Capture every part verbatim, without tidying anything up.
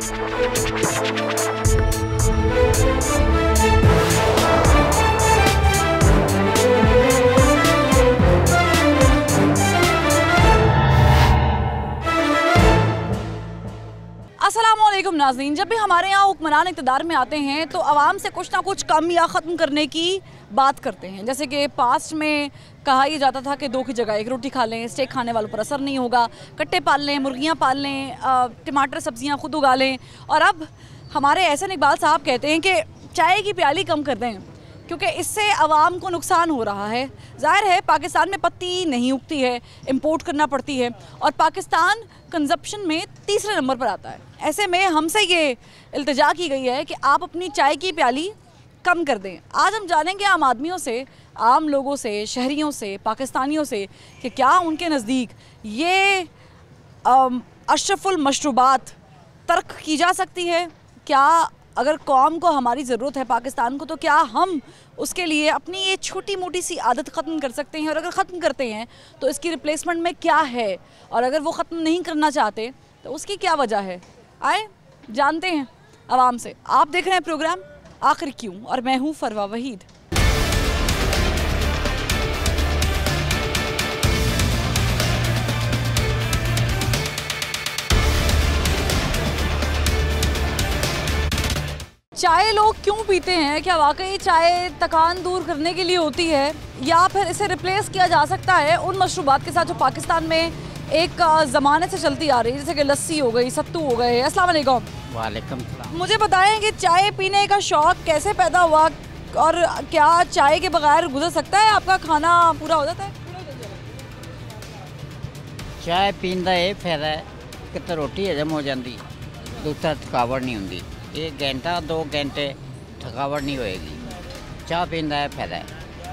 अस्सलामुअलैकुम नाज़रीन, जब भी हमारे यहाँ हुक्मरान इक़्तिदार में आते हैं तो आवाम से कुछ ना कुछ कम या ख़त्म करने की बात करते हैं। जैसे कि पास्ट में कहा ही जाता था कि दो की जगह एक रोटी खा लें, स्टेक खाने वालों पर असर नहीं होगा, कट्टे पाल लें, मुर्गियाँ पाल लें, टमाटर सब्जियाँ खुद उगा लें। और अब हमारे एहसन इकबाल साहब कहते हैं कि चाय की प्याली कम कर दें क्योंकि इससे आवाम को नुकसान हो रहा है। ज़ाहिर है पाकिस्तान में पत्ती नहीं उगती है, इंपोर्ट करना पड़ती है और पाकिस्तान कंजप्शन में तीसरे नंबर पर आता है। ऐसे में हमसे ये इल्तिजा की गई है कि आप अपनी चाय की प्याली कम कर दें। आज हम जानेंगे आम आदमियों से, आम लोगों से, शहरियों से, पाकिस्तानियों से कि क्या उनके नज़दीक ये अशरफुल मशरूबात तर्क की जा सकती है। क्या अगर कौम को हमारी ज़रूरत है पाकिस्तान को, तो क्या हम उसके लिए अपनी ये छोटी मोटी सी आदत ख़त्म कर सकते हैं, और अगर ख़त्म करते हैं तो इसकी रिप्लेसमेंट में क्या है, और अगर वो ख़त्म नहीं करना चाहते तो उसकी क्या वजह है। आए जानते हैं आवाम से। आप देख रहे हैं प्रोग्राम आखिर क्यों, और मैं हूँ फरवा वहीद। चाय लोग क्यों पीते हैं? क्या वाकई चाय थकान दूर करने के लिए होती है, या फिर इसे रिप्लेस किया जा सकता है उन मशरूबात के साथ जो पाकिस्तान में एक ज़माने से चलती आ रही है, जैसे कि लस्सी हो गई, सत्तू हो गए। अस्सलाम वालेकुम। वालेकुम सलाम। मुझे बताएं कि चाय पीने का शौक़ कैसे पैदा हुआ, और क्या चाय के बगैर गुजर सकता है आपका खाना पूरा हो जाता है? चाय पीने का ये फायदा है कि तो रोटी हजम हो जाती, दूसरा थकावट नहीं होती। एक घंटा दो घंटे थकावट नहीं होएगी। चाह पीने का फायदा है,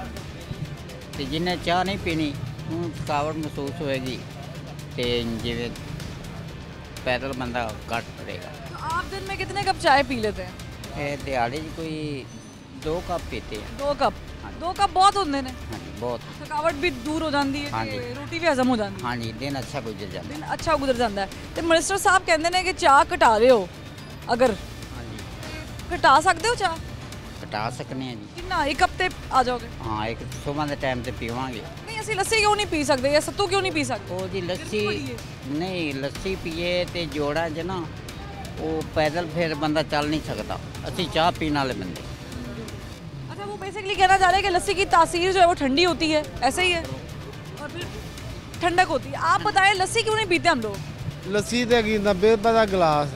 तो जिन्हें चाह नहीं पीनी उन्हें थकावट महसूस होएगी, तो जिवें पैदल बंदा घट पड़ेगा। तो आप दिन में कितने कप चाय पी लेते हैं? ये दिहाड़ी कोई दो कप पीते हैं। दो कप? दो कप बहुत होते हैं। हाँ जी, बहुत। थकावट भी दूर हो जाती है। हाँ जी, रोटी भी हजम हो जाती है। हाँ जी, दिन अच्छा गुजर जाता है। दिन अच्छा गुजर जाता है। तो मिनिस्टर साहब कहते हैं कि चाह घटा रहे हो, अगर घटा सकते हो चाह? घटा सकते हैं जी। कितना एक हफ्ते आ जाओगे? हाँ, एक सुबह के टाइम से पीवांगे। नहीं असं लस्सी क्यों नहीं पी सकते, या सत्तू क्यों नहीं पी सकते? वो जी लस्सी नहीं, लस्सी पिए तो जोड़ा च ना वो पैदल फिर बंदा चल नहीं सकता। असी चाह पीने वाले बंदे। अच्छा, वो बेसिकली कहना चाह रहे हैं कि लस्सी की तासीर जो है वो ठंडी होती है, ऐसे ही है, और फिर ठंडक होती है। आप बताएं लस्सी क्यों नहीं पीते हम लोग? लस्सी तो नब्बे रुपये का गिलास,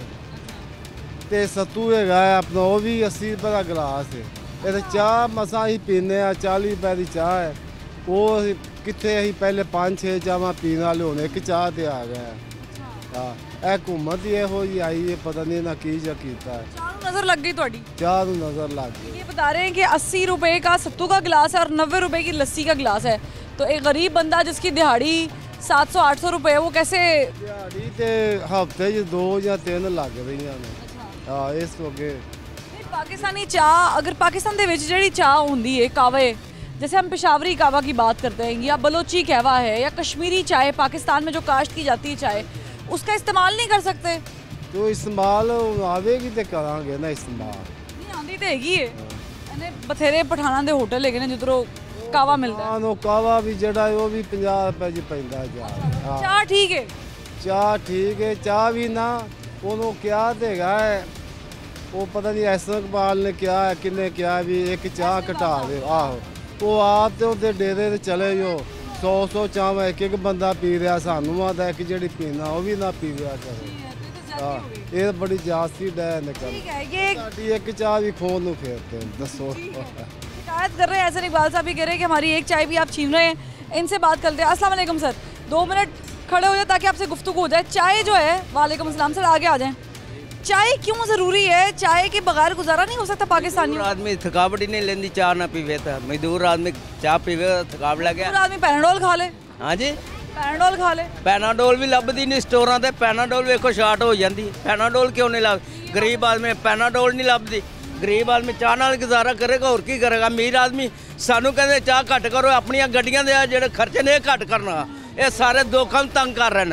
तो सत्तू है अपना वो भी अस्सी रुपये का गिलास है। ये चाह मसा ही पीने, चाली रुपए की चाह है, वो कितने अं पहले पाँच छे चाह पीने वाले होने, एक चाह तो आ गया। हाँ, यह हुकूमत ही यहो जी आई है, पता नहीं ना की जा कीता है। चाह नज़र लग गई थोड़ी? चाह नज़र लग गई। ये बता रहे हैं कि अस्सी रुपए का सत्तू का गिलास है और नब्बे रुपए की लस्सी का गिलास है, तो एक गरीब बंदा जिसकी दिहाड़ी सात सौ आठ सौ रुपये, वो कैसे? दिहाड़ी तो हफ्ते च दो या तीन लग रही हैं। हाँ, इस वगे पाकिस्तानी चाह, अगर पाकिस्तान के विच जिहड़ी चाह होंदी है कावे, जैसे हम पेशावरी कावा की बात करते हैं, या बलोची कहवा है, या कश्मीरी चाय पाकिस्तान में जो काश्त की जाती है चाय, उसका इस्तेमाल नहीं कर सकते? तो इस्तेमाल आवेगी तो करांगे ना। इस्तेमाल नहीं आती तो हैगी है, बथेरे पठाना के होटल है जिधरों कावा मिलता है। हाँ, कावा भी जड़ा वो भी पचास रुपए जी पैंदा है। चाह ठीक है? चाह ठीक है। चाह भी ना उन्होंने क्या देगा है, वो पता नहीं ऐसा इकबाल ने क्या है किन्ने क्या भी एक चाह घटा दे। आहो, वो आप तो उधर डेरे से चले जो सौ सौ चाह एक एक बंदा पी रहा, सानू आता है कि जी पीना वो भी ना पी रहा करे। हाँ, ये बड़ी जास्ती डै निकल एक चाह भी खोन नू फेरते हैं। दसो शिकायत कर रहे हैं ऐसे इकबाल साहब भी कह रहे हैं कि हमारी एक चाय भी आप छीन रहे हैं। इनसे बात करते हैं। अस्सलाम वालेकुम सर, दो मिनट खड़े हो जाए ताकि आपसे गुफ्तगू हो जाए। चाय जो है, वालेकुम अस्सलाम सर, आगे आ जाएं। चाय क्यों ज़रूरी है? चाय के बगैर गुजारा नहीं हो सकता पाकिस्तानी? आदमी थकावट ही नहीं लेंदी, चाह ना पीवे तो मजदूर आदमी चाह पीवे थकावट लगे। आदमी पैनाडोल खा ले। हाँ जी, पैनाडोल खा ले। पैनाडोल भी लभदी नहीं स्टोरां ते। पैनाडोल वेखो शार्ट हो जाती। पैनाडोल क्यों नहीं लभ? गरीब आदमी पैनाडोल नहीं लभदी। गरीब आदमी चाह नाल गुजारा करेगा, और की करेगा? अमीर आदमी सानू कहते चाह घट करो, अपन गड्डियां दे जेडे खर्चे ने घट करना। ये सारे दो कम तंग कर रहे हैं।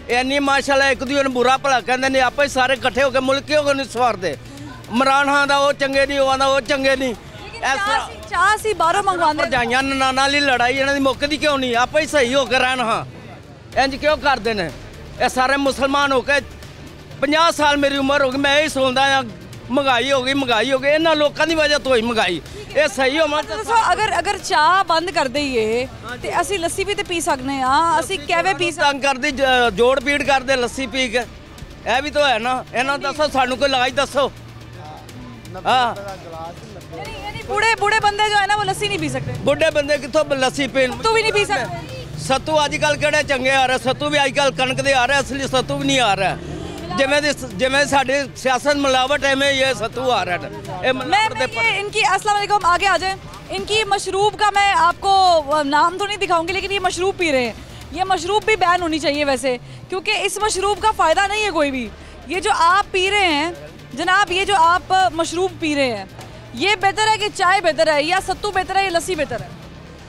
ਇੰਨੀ ਮਾਸ਼ਾਅੱਲਾ ਇੱਕ ਦੂਜੇ ਨੂੰ ਬੁਰਾ ਭਲਾ ਕਹਿੰਦੇ ਨੇ, ਆਪੇ ਸਾਰੇ ਇਕੱਠੇ ਹੋ ਕੇ ਮੁਲਕ ਕਿਉਂ ਨਹੀਂ ਸਵਾਰਦੇ। ਇਮਰਾਨ ਖਾਨ ਦਾ ਉਹ ਚੰਗੇ ਨਹੀਂ, ਉਹ ਆਂਦਾ ਉਹ ਚੰਗੇ ਨਹੀਂ। ਇਸ ਤਰ੍ਹਾਂ ਚਾਹ ਸੀ ਬਾਹਰੋਂ ਮੰਗਵਾਉਂਦੇ ਭਰਜਾਈਆਂ ਨਨਾਣਾ ਲਈ ਲੜਾਈ ਇਹਨਾਂ ਦੀ ਮੁੱਕਦੀ ਕਿਉਂ ਨਹੀਂ? ਆਪੇ ਹੀ ਸਹੀ ਹੋ ਕੇ ਰਹਿਣ। ਹਾਂ ਇੰਜ ਕਿਉਂ ਕਰਦੇ ਨੇ ਇਹ ਸਾਰੇ ਮੁਸਲਮਾਨ ਹੋ ਕੇ? ਪੰਜਾਹ ਸਾਲ ਮੇਰੀ ਉਮਰ ਹੋ ਗਈ, ਮੈਂ ਇਹ ਸੋਚਦਾ ਆ ਮਹਿੰਗਾਈ ਹੋ ਗਈ ਮਹਿੰਗਾਈ ਹੋ ਗਈ, ਇਹਨਾਂ ਲੋਕਾਂ ਦੀ ਵਜ੍ਹਾ ਤੋਂ ਹੀ ਮਹਿੰਗਾਈ। ਇਹ ਸਹੀ ਹੋਵਾਂ ਦੱਸੋ, ਅਗਰ ਅਗਰ ਚਾਹ ਬੰਦ ਕਰ ਦਈਏ ਤੇ ਅਸੀਂ ਲੱਸੀ ਵੀ ਤੇ ਪੀ ਸਕਨੇ ਆ, ਅਸੀਂ ਕਿਵੇਂ ਪੀ ਸਕਦੇ? ਤੰਗ ਕਰਦੀ ਜ- ਜੋੜ ਪੀੜ ਕਰਦੇ ਲੱਸੀ ਪੀ ਕੇ, ਇਹ ਵੀ ਤਾਂ ਹੈ ਨਾ। ਇਹਨਾਂ ਨੂੰ ਦੱਸੋ, ਸਾਨੂੰ ਕੋਈ ਇਲਾਜ ਦੱਸੋ। ਹਾਂ यानी यानी बूढ़े बूढ़े बंदे जो है ना वो लस्सी नहीं पी सकते, ਬੁੱਢੇ ਬੰਦੇ ਕਿੱਥੋਂ ਲੱਸੀ ਪੀਣ? तो भी नहीं पी सकते। ਸੱਤੂ ਅੱਜ ਕੱਲ ਕਿਹੜੇ ਚੰਗੇ ਆ ਰਹੇ? ਸੱਤੂ ਵੀ ਅੱਜ ਕੱਲ ਕਣਕ ਦੇ ਆ ਰਹੇ, ਅਸਲੀ ਸੱਤੂ ਵੀ ਨਹੀਂ ਆ ਰਿਹਾ। ਜਿਵੇਂ ਦੀ ਜਿਵੇਂ ਸਾਡੇ ਸਿਆਸਤ ਮਿਲਾਵਟ ਐਵੇਂ ਇਹ ਸੱਤੂ ਆ ਰਿਹਾ। ਇਹ मैं ਮਿਲਾਵਟ मैं ਦੇ ये इनकी अस्सलाम वालेकुम, आगे आ जाए। इनकी मशरूब का मैं आपको नाम तो नहीं दिखाऊंगी, लेकिन ये मशरूब पी रहे हैं। ये मशरूब भी बैन होनी चाहिए वैसे, क्योंकि इस मशरूब का फ़ायदा नहीं है कोई भी। ये जो आप पी रहे हैं जनाब, ये जो आप मशरूब पी रहे हैं, ये बेहतर है कि चाय बेहतर है, या सत्तू बेहतर है, या लस्सी बेहतर है?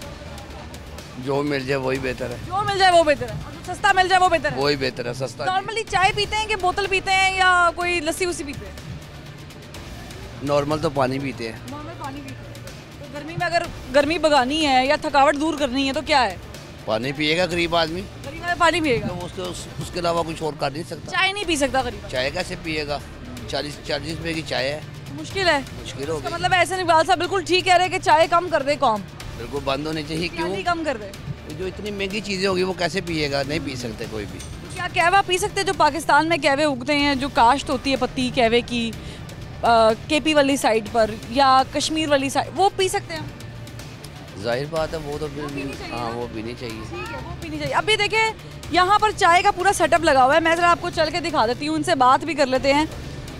जो मिल जाए वही बेहतर है, जो मिल जाए वो बेहतर है, और जो सस्ता मिल जाए वो बेहतर है। वही बेहतर है, सस्ता। नॉर्मली चाय पीते हैं कि बोतल पीते हैं, या कोई लस्सी उसी पीते हैं? नॉर्मल तो पानी पीते हैं। नॉर्मल पानी पीते हैं। तो गर्मी में अगर गर्मी भगानी है या थकावट दूर करनी है तो क्या है? पानी पिएगा गरीब आदमी, गरीब आदमी पानी पिएगा, तो उसके उस, उसके अलावा कुछ और कर नहीं सकता। चाय नहीं पी सकता गरीब आदमी। चाय कैसे पिएगा? चालीस चालीस रुपए की चाय है, मुश्किल है। मुश्किल हो इसका गई। मतलब ऐसे इकबाल साहब बिल्कुल ठीक कह रहे हैं कि चाय कम कर दे कौम, बिल्कुल बंद होनी चाहिए। क्यों? नहीं कम कर दे। जो इतनी महंगी चीज़ें होगी वो कैसे पिएगा? नहीं पी सकते कोई भी। क्या कहवा पी सकते हैं? जो पाकिस्तान में कहवे उगते हैं, जो काश्त होती है पत्ती कहवे की केपी वाली साइड पर या कश्मीर वाली साइड, वो पी सकते हैं? जाहिर बात है वो तो फिर हाँ वो पीनी चाहिए। ठीक है, वो पीनी चाहिए। अभी देखिए यहाँ पर चाय का पूरा सेटअप लगा हुआ है, मैं ज़रा आपको चल के दिखा देती हूँ, उनसे बात भी कर लेते हैं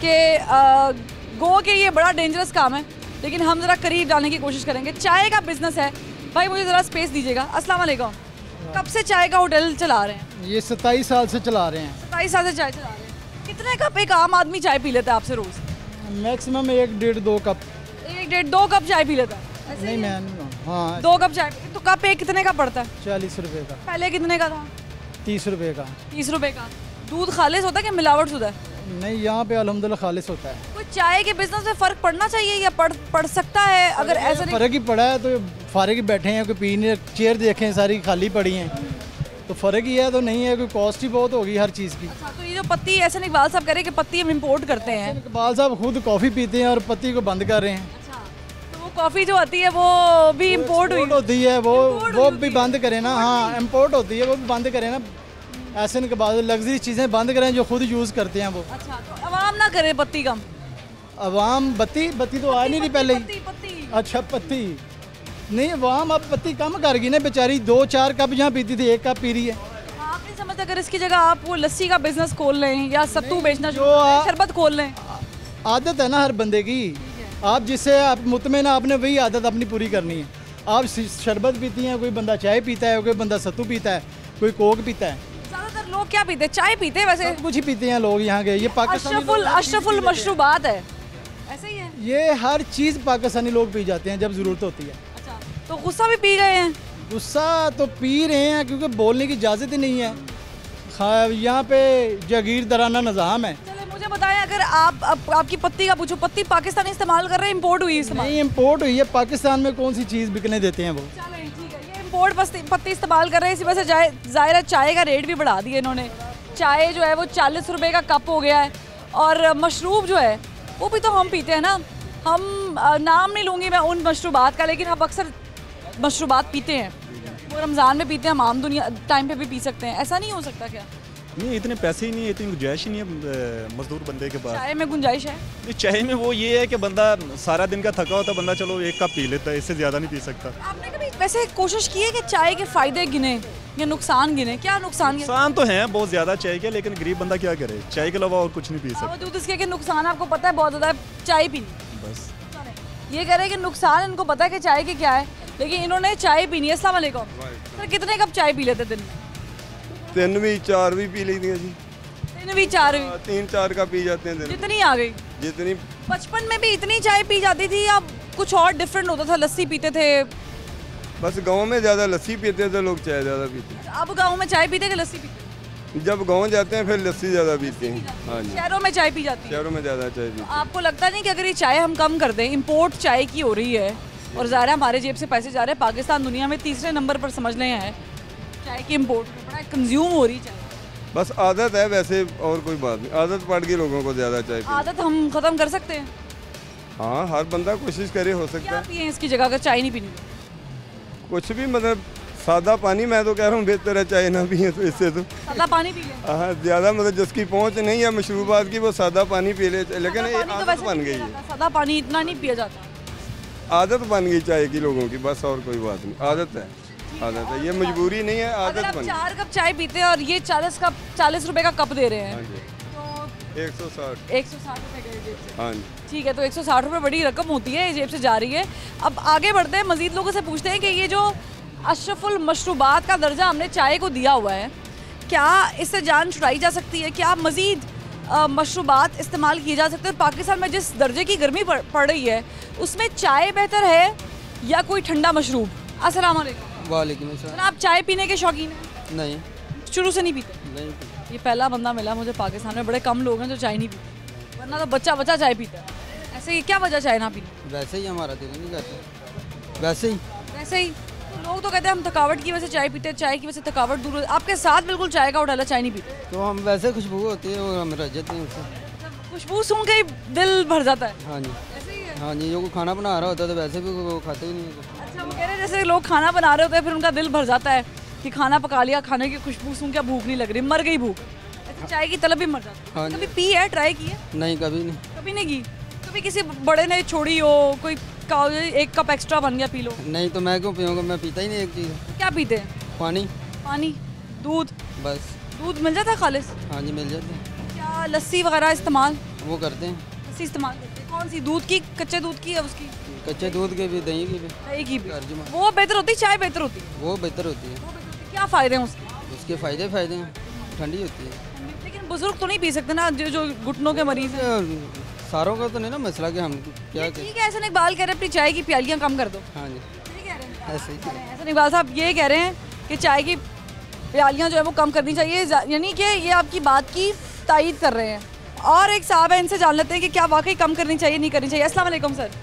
कि गो के ये बड़ा डेंजरस काम है, लेकिन हम ज़रा करीब जाने की कोशिश करेंगे। चाय का बिजनेस है भाई, मुझे ज़रा स्पेस दीजिएगा। अस्सलाम वालेकुम, कब से चाय का होटल चला रहे हैं? ये सत्ताईस साल से चला रहे हैं। सताईस साल से चाय चला रहे हैं। कितने कप एक आम आदमी चाय पी लेता है आपसे रोज़? मैक्सिमम एक डेढ़ दो कप। एक डेढ़ दो कप चाय पी लेता है? ऐसे नहीं ही है? मैं हाँ दो कप चाय, तो कप एक कितने का पड़ता है? चालीस रुपए का। पहले कितने का था? तीस रुपए का। तीस रुपए का। दूध खालिस होता है कि मिलावट शुदा है? नहीं यहाँ पे अल्हम्दुलिल्लाह खालिस होता है। कोई चाय के बिजनेस में फ़र्क पड़ना चाहिए या पड़ पड़ सकता है? अगर ऐसा नहीं, फ़र्क ही पड़ा है तो फारे की बैठे हैं, कोई पीने चेयर देखें सारी खाली पड़ी हैं, तो फ़र्क ही है तो नहीं है। कोई कॉस्ट ही बहुत होगी हर चीज़ की। अच्छा, तो ये जो पत्ती, ऐसे इकबाल साहब कह रहे हैं कि पत्ती हम इम्पोर्ट करते हैं। इकबाल साहब खुद कॉफ़ी पीते हैं और पत्ती को बंद कर रहे हैं। अच्छा, तो वो कॉफ़ी जो आती है वो भी इम्पोर्ट हुई? Import होती है वो Import वो हुई भी होती बंद करें ना। हाँ इम्पोर्ट होती है वो भी बंद करें ना। ऐसे के बाद लग्जरी चीज़ें बंद करें जो खुद यूज़ करते हैं वो। अच्छा, तो अवाम ना करे पत्ती कम? अवाम बत्ती बत्ती तो आ नहीं रही पहले ही। पत्ती पत्ती अच्छा पत्ती नहीं, अवाम अब पत्ती कम कर गई ना बेचारी। दो चार कप जहाँ पीती थी एक कप पी रही है। आप नहीं समझते अगर इसकी जगह आप वो लस्सी का बिजनेस खोल लें या सत्तू बेचना शुरू जो कर लें, आप- शरबत खोल लें? आदत है ना हर बंदे की, आप जिससे आप मुतमिन हैं, आपने वही आदत अपनी पूरी करनी है। आप शरबत पीती हैं, कोई बंदा चाय पीता है, कोई बंदा सत्तू पीता है, कोई कोक पीता है। ज़्यादातर लोग क्या पीते हैं? चाय पीते हैं वैसे। कुछ ही पीते हैं लोग यहाँ के। ये पाकिस्तानी अशरफुल लोग हर चीज़ अशरफुल पी लेते हैं। मशरूबात है, ऐसे ही है। ये हर चीज़ पाकिस्तानी लोग पी जाते हैं जब ज़रूरत होती है। अच्छा, तो गुस्सा भी पी गए हैं? गुस्सा तो पी रहे हैं क्योंकि बोलने की इजाज़त ही नहीं है। खा- यहाँ पे जागीरदाराना निज़ाम है। चले मुझे बताएं, अगर आप, आप आपकी पत्ती का पूछो, पत्ती पाकिस्तानी इस्तेमाल कर रहे हैं, इम्पोर्ट हुई इस्तेमाल? नहीं इम्पोर्ट हुई है। पाकिस्तान में कौन सी चीज़ बिकने देते हैं वो। चलें ठीक है, ये इम्पोर्ट पत्ती पत्ती इस्तेमाल कर रहे हैं, इसी वजह से जाए ज़ाहिर है चाय का रेट भी बढ़ा दिया इन्होंने। चाय जो है वो चालीस रुपए का कप हो गया है, और मशरूब जो है वो भी तो हम पीते हैं ना। हम अ, नाम नहीं लूँगी मैं उन मशरूबात का, लेकिन हम अक्सर मशरूबात पीते हैं। वो रमज़ान में पीते हैं, हम आम दुनिया टाइम पे भी पी सकते हैं। ऐसा नहीं हो सकता क्या? नहीं इतने पैसे ही नहीं है, इतनी गुंजाइश ही नहीं है अ, मजदूर बंदे के पास। चाय में गुंजाइश है? नहीं, चाय में वो ये है कि बंदा सारा दिन का थका होता है, बंदा चलो एक कप पी लेता है, इससे ज़्यादा नहीं पी सकता। आपने कभी वैसे कोशिश की है कि चाय के फ़ायदे गिने या नुकसान गिने? क्या नुकसान गिने? नुकसान तो हैं बहुत ज़्यादा चाय के, लेकिन गरीब बंदा क्या करे, चाय के अलावा और कुछ नहीं पी सकता। बावजूद इसके कि नुकसान आपको पता है बहुत ज़्यादा है चाय पीनी। बस ये कह रहे हैं कि नुकसान इनको पता है कि चाय की क्या है, लेकिन इन्होंने चाय पीनी है। अस्सलाम वालेकुम सर, कितने कप चाय पी लेते दिन में? तीन भी चार भी पी लेती हैं जी। तीन भी चार भी? तीन चार का पी जाते हैं दिन में। जितनी आ गई? जितनी बचपन में भी इतनी चाय पी जाती थी या कुछ और डिफरेंट होता था? लस्सी पीते थे? बस गांव में ज़्यादा लस्सी पीते थे लोग, चाय ज़्यादा पीते। अब गाँव में चाय पीते कि लस्सी पीते? जब गांव जाते हैं फिर लस्सी ज़्यादा पीते हैं। हाँ जी, शहरों में चाय पी जाती है। शहरों में ज़्यादा चाय पीते हैं। आपको लगता नहीं कि अगर ये चाय हम कम कर दें, इंपोर्ट चाय की हो रही है और ज़ाहिर है हमारे जेब से पैसे जा रहे हैं, पाकिस्तान दुनिया में तीसरे नंबर पर समझ लें है चाय की इम्पोर्ट में, बड़ा कंज्यूम हो रही चाय। बस आदत है वैसे, और कोई बात नहीं, आदत पड़ गई लोगों को ज़्यादा चाय पीने। आदत हम ख़त्म कर सकते हैं? हाँ, हर बंदा कोशिश करे, हो सकता क्या है। पिए इसकी जगह अगर चाय नहीं पीनी? कुछ भी, मतलब सादा पानी, मैं तो कह रहा हूँ बेहतर है चाय ना पिए तो इससे तो। सादा पानी पी लें? हाँ, ज़्यादा मतलब जिसकी पहुँच नहीं है मशरूबात की वो सादा पानी पी ले, लेकिन ये पानी तो आदत वैसे बन नहीं गई पिया है। जाता, सादा पानी इतना नहीं पिया जाता। आदत बन गई चाय की लोगों की, बस और कोई बात नहीं, आदत है, आदत है, ये मजबूरी नहीं है, अगर आदत आप बन चार कप चाय पीते हैं और ये चालीस कप चालीस रुपए का कप दे रहे हैं गई। तो एक सौ साठ। एक सौ साठ रुपए गए जेब से। हाँ जी। ठीक है, तो एक सौ साठ रुपए बड़ी रकम होती है, जेब से जा रही है। अब आगे बढ़ते हैं, मजीद लोगों से पूछते हैं कि ये जो अशरफुल मशरूबात का दर्जा हमने चाय को दिया हुआ है, क्या इससे जान छुड़ाई जा सकती है? क्या मजीद मशरूबात इस्तेमाल किए जा सकते हैं? पाकिस्तान में जिस दर्जे की गर्मी पड़, पड़ रही है उसमें चाय बेहतर है या कोई ठंडा मशरूब? अस्सलाम वालेकुम। वालेकुम अस्सलाम। आप चाय पीने के शौकीन हैं? नहीं, शुरू से नहीं पीते? नहीं। ये पहला बंदा मिला मुझे पाकिस्तान में, बड़े कम लोग हैं जो चाय नहीं पीते, वरना तो बच्चा बच्चा चाय पीता है। ऐसे ही क्या वजह चाय ना पीने? वैसे ही हमारा दिल नहीं करता, वैसे ही। वैसे ही तो लोग तो कहते हैं हम थकावट की वजह से चाय पीते हैं, चाय की वजह से थकावट दूर हो। आपके साथ बिल्कुल चाय का उठाला, चाय नहीं पीते? तो हम वैसे खुशबू होती है और हम रजत नहीं उससे। खुशबू सूंघ के ही दिल भर जाता है? हाँ जी, ऐसे ही है? हाँ जी, जो कोई खाना बना रहा होता है तो वैसे भी वो खाते ही नहीं है। अच्छा, वो कह रहे हैं जैसे लोग खाना बना रहे होते हैं फिर उनका दिल भर जाता है कि खाना पका लिया, खाने की खुशबू सूंघ के भूख नहीं लग रही, मर गई भूख, ऐसे चाय की तलब भी मर जाती है। हाँ जी। कभी पी है, ट्राई की है? नहीं, कभी नहीं। कभी नहीं की? कभी किसी बड़े ने छोड़ी हो, कोई का एक कप एक्स्ट्रा बन गया पी लो? नहीं, तो मैं क्यों पीऊँगा, मैं पीता ही नहीं एक चीज़। क्या पीते हैं? पानी। पानी, दूध? बस। दूध मिल जाता है खालिस? हाँ जी, मिल जाते हैं। क्या लस्सी वगैरह इस्तेमाल? वो करते हैं। लस्सी इस्तेमाल करते हैं? कौन सी, दूध की, कच्चे दूध की या उसकी? कच्चे दूध के भी, दही की भी। दही की भी? तर्जुमा। वो बेहतर होती है, चाय बेहतर होती है? वो बेहतर होती है। वो बेहतर होती है। क्या फ़ायदे हैं उसके? उसके फ़ायदे फ़ायदे हैं, ठंडी होती है। लेकिन बुजुर्ग तो नहीं पी सकते ना, जो जो घुटनों के मरीज हैं? सारों का तो नहीं ना मसला कि हम क्या ये ठीक है, ऐसा इकबाल कह रहे हैं अपनी चाय की प्यालियाँ कम कर दो। हाँ जी, नहीं कह रहे हैं? ऐसे ही। ऐसा इकबाल साहब ये कह रहे हैं कि चाय की प्यालियाँ जो है वो कम करनी चाहिए, यानी कि ये आपकी बात की तायीद कर रहे हैं। और एक साहब है, इनसे जान लेते हैं कि क्या वाकई कम करनी चाहिए, नहीं करनी चाहिए। अस्सलाम वालेकुम सर।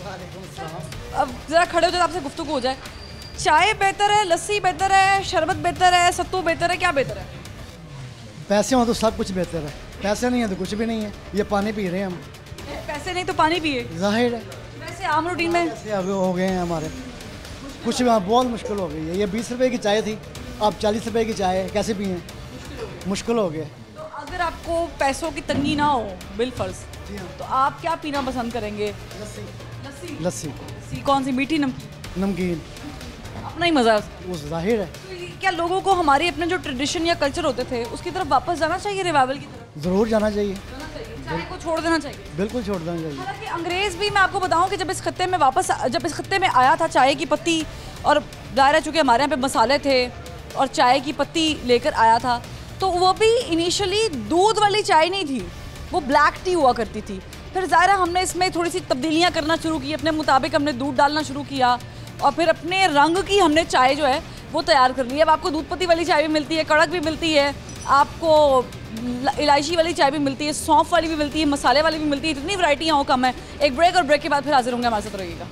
अब ज़रा खड़े हो जाए, आपसे गुफ्तगू हो जाए। चाय बेहतर है, लस्सी बेहतर है, शरबत बेहतर है, सत्तू बेहतर है, क्या बेहतर है? पैसे हों तो सब कुछ बेहतर है, पैसे नहीं है तो कुछ भी नहीं है। ये पानी पी रहे हैं हम। पैसे नहीं तो पानी पिए, जाहिर है। वैसे आम रूटीन में पैसे आगे हो गए हैं हमारे, कुछ भी बहुत मुश्किल हो गई है। ये बीस रुपए की चाय थी, अब चालीस रुपए की चाय है, कैसे पिए? मुश्किल हो गया। तो अगर आपको पैसों की तंगी ना हो बिल फर्ज, तो आप क्या पीना पसंद करेंगे? लस्सी। लस्सी? लस्सी। लस्सी कौन सी, मीठी नमकीन? नमकीन। अपना ही मज़ा है उसका। वो जाहिर है। तो ये क्या लोगों को हमारे अपने जो ट्रेडिशन या कल्चर होते थे उसकी तरफ वापस जाना चाहिए, रिवाइवल की तरफ ज़रूर जाना चाहिए, जाना चाहिए, चाय को छोड़ देना चाहिए? बिल्कुल छोड़ देना चाहिए। हालांकि अंग्रेज़ भी, मैं आपको बताऊं कि जब इस खत्ते में वापस जब इस खत्ते में आया था चाय की पत्ती, और दायरा चूँकि हमारे यहाँ पे मसाले थे और चाय की पत्ती लेकर आया था, तो वो भी इनिशियली दूध वाली चाय नहीं थी, वो ब्लैक टी हुआ करती थी। फिर ज़ाहिर है हमने इसमें थोड़ी सी तब्दीलियाँ करना शुरू की, अपने मुताबिक हमने दूध डालना शुरू किया और फिर अपने रंग की हमने चाय जो है वो तैयार कर ली। अब आपको दूध पत्ती वाली चाय भी मिलती है, कड़क भी मिलती है, आपको इलायची वाली चाय भी मिलती है, सौंफ वाली भी मिलती है, मसाले वाली भी मिलती है, जितनी वैरायटियाँ हो कम है। एक ब्रेक, और ब्रेक के बाद फिर हाजिर होंगे, हमारे साथ रहिएगा।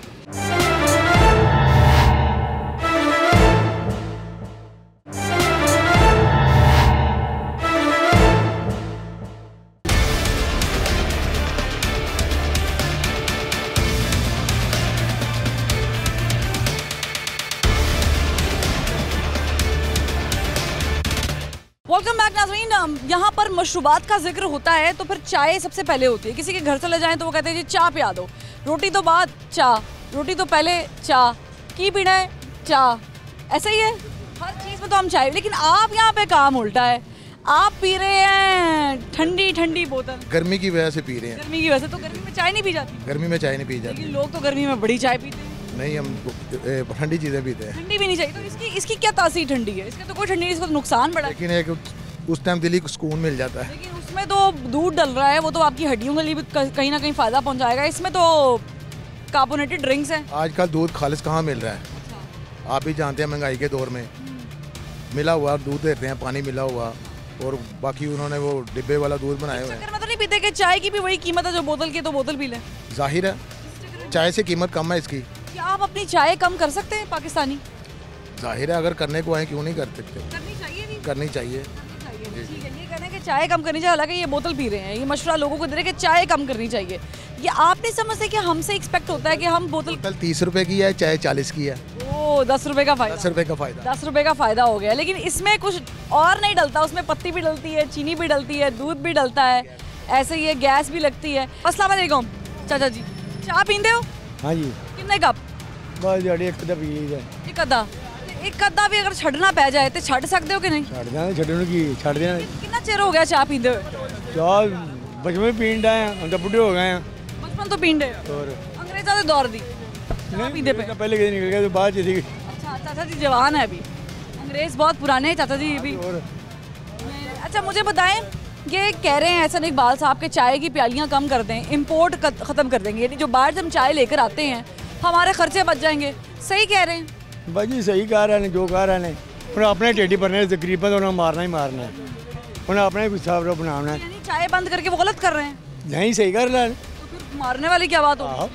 वेलकम बैक नाज़रीन। यहाँ पर मशरूबात का जिक्र होता है तो फिर चाय सबसे पहले होती है। किसी के घर चले जाएं तो वो कहते हैं जी चाय पिया दो, रोटी तो बाद चाय, रोटी तो पहले चाय, की पीना है चाय, ऐसा ही है हर चीज़ में तो हम चाय। लेकिन आप यहाँ पे काम उल्टा है, आप पी रहे हैं ठंडी ठंडी बोतल। गर्मी की वजह से पी रहे हैं। गर्मी की वजह से? तो गर्मी में चाय नहीं पी जाती? गर्मी में चाय नहीं पी जाती। लेकिन लोग तो गर्मी में बड़ी चाय पीते हैं। नहीं, हम ठंडी चीज़ें पीते हैं। ठंडी भी नहीं चाहिए, तो इसकी इसकी क्या तासीर ठंडी है? इसका तो कोई ठंडी नहीं, इसका तो नुकसान बड़ा है। लेकिन एक उस टाइम दिली को सुकून मिल जाता है। लेकिन उसमें तो दूध डल रहा है, वो तो आपकी हड्डियों के लिए भी कहीं ना कहीं फ़ायदा पहुंचाएगा। इसमें तो कार्बोनेटेड ड्रिंक्स हैं। आजकल दूध खालिस कहाँ मिल रहा है? आप भी जानते हैं महंगाई के दौर में मिला हुआ दूध देते हैं, पानी मिला हुआ, और बाकी उन्होंने वो डिब्बे वाला दूध बनाए हुए हैं। चक्कर में तो नहीं पीते कि चाय की भी वही कीमत है जो बोतल की, तो बोतल पी लें? जाहिर है चाय से कीमत कम है इसकी। क्या आप अपनी चाय कम कर सकते हैं पाकिस्तानी? जाहिर है अगर करने को आए क्यों नहीं कर सकते, करनी चाहिए भी। करनी चाहिए। ठीक है, ये कहना है कि चाय कम करनी चाहिए, हालांकि ये बोतल पी रहे हैं, ये मशवरा लोगों को दे रहे हैं कि चाय कम करनी चाहिए। ये आप नहीं समझते कि हमसे एक्सपेक्ट होता है कि हम बोतल बोतल तीस रुपए की है, चाय चालीस की है। ओ दस रुपए का फायदा, दस रुपए का फायदा, दस रुपए का फायदा हो गया। लेकिन इसमें कुछ और नहीं डलता, उसमें पत्ती भी डलती है, चीनी भी डलती है, दूध भी डलता है, ऐसे ही है, गैस भी लगती है। अस्सलाम वालेकुम चाचा जी, चाय पींदे हो? हाँ जी, कितने कप? बस जड़ी एक कदा पी लीदा। एक अद्धा एक अद्धा भी अगर छड़ना पै जाए तो छड़ सकते हो कि नहीं? छड़ देना, छड़ने की छड़ देना। कितना चिर हो गया चाय पींदे हुए? चाय बचपन में पीन डे हैं, हम तो बुढ़े हो गए हैं। बचपन तो पींदे और अंग्रेज़ों के दौर दी पींदे पे? पहले कहीं निकल गया तो बाद चली गई। अच्छा, चाचा जी जवान है अभी, अंग्रेज़ बहुत पुराने हैं चाचा जी भी। अच्छा मुझे बताएं, ये कह रहे हैं ऐसा इकबाल साहब के चाय की प्यालियाँ कम कर दें, इम्पोर्ट ख़त्म कर देंगे, यानी जो बाहर से हम चाय लेकर आते हैं हमारे खर्चे बच जाएंगे। सही कह रहे हैं? भाजी सही कह रहे हैं, जो कह रहे हैं उन्हें अपने टेढ़ी भरने तकरीबन तो उन्हें मारना ही मारना है, उन्हें अपने कुछ हिसाब से बनाना है। यानी चाय बंद करके वो गलत कर रहे हैं? नहीं सही कर रहे हैं। तो फिर मारने वाली क्या बात हो?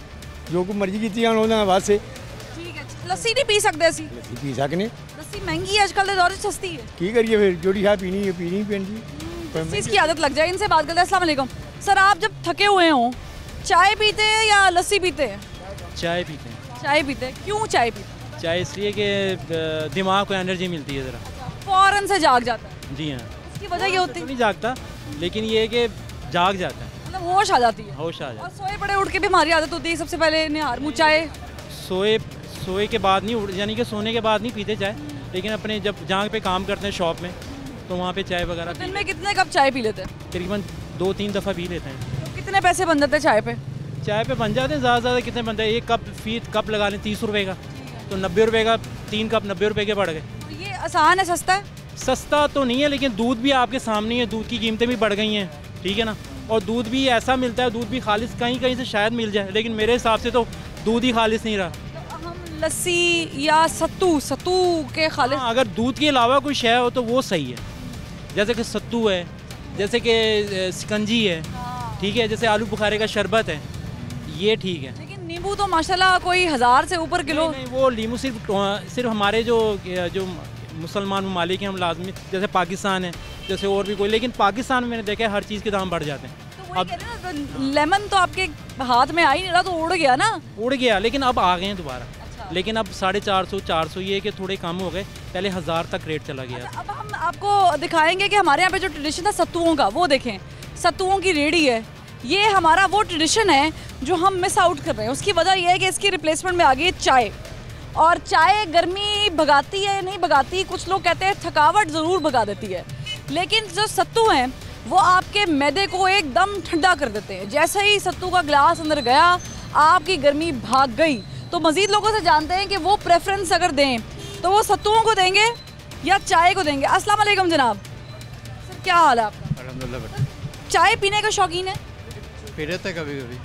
जो कुछ मर्जी की उन्होंने बात से। ठीक है, लस्सी नहीं पी सकते ऐसी? लस्सी पी सकने, लस्सी महंगी है आजकल के दौर में, सस्ती है। की करिए फिर, जो चाय पीनी है पीनी पेंदी, चीज़ की आदत लग जाए। इनसे बात करते हैं। अस्सलाम वालेकुम सर, आप जब थके हुए हों चाय पीते हैं या लस्सी पीते हैं? चाय पीते हैं। चाय पीते हैं, क्यों चाय पीते हैं? चाय इसलिए कि दिमाग को एनर्जी मिलती है ज़रा, फौरन से जाग जाता है। जी हाँ। इसकी वजह ये होती है? तो नहीं जागता, लेकिन ये है कि जाग जाता है, मतलब होश आ जाती है। होश आ जाता है। और सोए पड़े उठ के भी हमारी आदत होती है सबसे पहले निहार मुँह चाय। सोए सोए के बाद नहीं उठ, यानी कि सोने के बाद नहीं पीते चाय, लेकिन अपने जब जहाँ पे काम करते हैं शॉप में तो वहाँ पे चाय वगैरह। दिन में कितने कप चाय पी लेते हैं? तकरीबन दो तीन दफ़ा पी लेते हैं। तो कितने पैसे बन जाते हैं चाय पे? चाय पे बन जाते हैं ज़्यादा से ज़्यादा कितने बनते हैं, एक कप फी कप लगा लें तीस रुपये का, तो नब्बे रुपये का तीन कप नब्बे रुपये के बढ़ गए। तो ये आसान है, सस्ता है? सस्ता तो नहीं है, लेकिन दूध भी आपके सामने है, दूध की कीमतें भी बढ़ गई हैं, ठीक है ना, और दूध भी ऐसा मिलता है, दूध भी खालिस कहीं कहीं से शायद मिल जाए, लेकिन मेरे हिसाब से तो दूध ही खालिस नहीं रहा। तो हम लस्सी या सत्तू सत्तू के खालिस, हाँ, अगर दूध के अलावा कोई शय हो तो वो सही है, जैसे कि सत्तू है, जैसे कि सिकंजी है, ठीक है, जैसे आलू बुखारे का शरबत है, ये ठीक है। लेकिन नींबू तो माशाल्लाह कोई हज़ार से ऊपर किलो। नहीं, नहीं, वो नींबू सिर्फ सिर्फ हमारे जो जो मुसलमान ममालिक हैं हम लाजमी, जैसे पाकिस्तान है, जैसे और भी कोई, लेकिन पाकिस्तान में मैंने देखा है हर चीज़ के दाम बढ़ जाते हैं। तो अब तो लेमन तो आपके हाथ में आ ही नहीं रहा, तो उड़ गया ना? उड़ गया, लेकिन अब आ गए हैं दोबारा। अच्छा। लेकिन अब साढ़े चार सौ चार सौ ये कि थोड़े कम हो गए, पहले हज़ार तक रेट चला गया। अच्छा, अब हम आपको दिखाएंगे कि हमारे यहाँ पे जो ट्रेडिशन था सत्तुओं का, वो देखें, सत्तुओं की रेडी है, ये हमारा वो ट्रेडिशन है जो हम मिस आउट कर रहे हैं। उसकी वजह यह है कि इसकी रिप्लेसमेंट में आ गई है चाय, और चाय गर्मी भगाती है नहीं भगाती, कुछ लोग कहते हैं थकावट ज़रूर भगा देती है, लेकिन जो सत्तू हैं वो आपके मैदे को एकदम ठंडा कर देते हैं। जैसे ही सत्तू का गिलास अंदर गया आपकी गर्मी भाग गई। तो मज़ीद लोगों से जानते हैं कि वो प्रेफरेंस अगर दें तो वो सत्तुओं को देंगे या चाय को देंगे। अस्सलाम वालेकुम जनाब, सर क्या हाल है आपका? अल्हम्दुलिल्लाह। चाय पीने का शौकीन है? पी लेते हैं कभी कभी।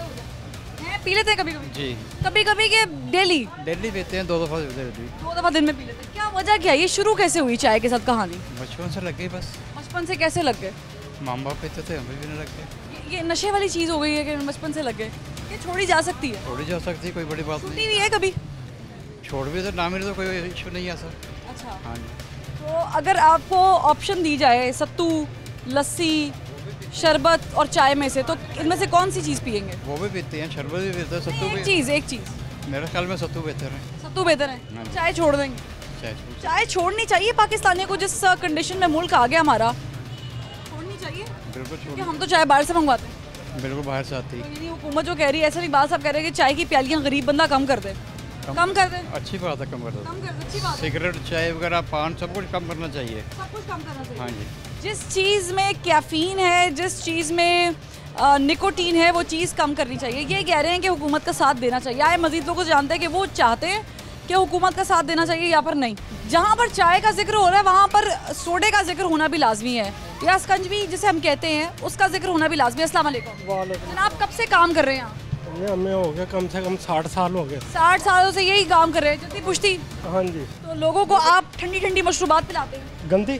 हैं, पी लेते हैं कभी कभी? जी। कभी कभी के डेली? डेली पीते हैं, दो दफ़ा दो दफ़ा दिन में पी लेते हैं। क्या वजह क्या है, ये शुरू कैसे हुई चाय के साथ कहानी? बचपन से लग गई बस। बचपन से कैसे लग गए? माँ बाप पीते थे, हमें भी नहीं लग गए। ये नशे वाली चीज़ हो गई है कि बचपन से लग गए, ये छोड़ी जा सकती है? छोड़ी जा सकती है, कोई बड़ी बात छूटी नहीं। हुई है कभी? छोड़ भी तो ना मिले तो कोई इशू नहीं है सर। अच्छा, हाँ जी। तो अगर आपको ऑप्शन दी जाए सत्तू, लस्सी, शरबत और चाय में से, तो इनमें से कौन सी चीज़ पियेंगे? वो भी पीते हैं, शरबत भी पीते हैं, सत्तू एक भी। चीज़ एक चीज़ मेरे ख्याल में सत्तू बेहतर है। सत्तू बेहतर है, चाय छोड़ देंगे? चाय छोड़। चाय छोड़नी चाहिए पाकिस्तानियों को, जिस कंडीशन में मुल्क आ गया हमारा, छोड़नी चाहिए। बिल्कुल क्योंकि छोड़। हम तो चाय बाहर से मंगवाते हैं। बिल्कुल बाहर से आती है। यानी हुकूमत जो कह रही है, ऐसा इकबाल साहब कह रहे हैं कि चाय की प्यालियाँ गरीब बंदा कम कर दे, कम कर दे। अच्छी बात है, कम कर दो। कम कर दे, अच्छी बात है। सिगरेट, चाय वगैरह, पान, सब कुछ कम करना चाहिए। सब कुछ कम करना चाहिए। हाँ जी। जिस चीज़ में कैफीन है, जिस चीज़ में आ, निकोटीन है, वो चीज़ कम करनी चाहिए। ये कह रहे हैं कि हुकूमत का साथ देना चाहिए। आए मज़ीद लोग जानते हैं कि वो चाहते हैं कि हुकूमत का साथ देना चाहिए या पर नहीं। जहाँ पर चाय का जिक्र हो रहा है वहाँ पर सोडे का जिक्र होना भी लाजमी है, या स्कंजवी जिसे हम कहते हैं उसका जिक्र होना भी लाजमी है। अस्सलाम वालेकुम जनाब, कब से काम कर रहे हैं आप? ये हमें हो गया कम से कम साठ साल हो गए। साठ सालों से यही काम कर रहे हैं, जल्दी पुश्ती। हाँ जी। तो लोगों को आप ठंडी ठंडी मशरूबात पिलाते हैं? गंदी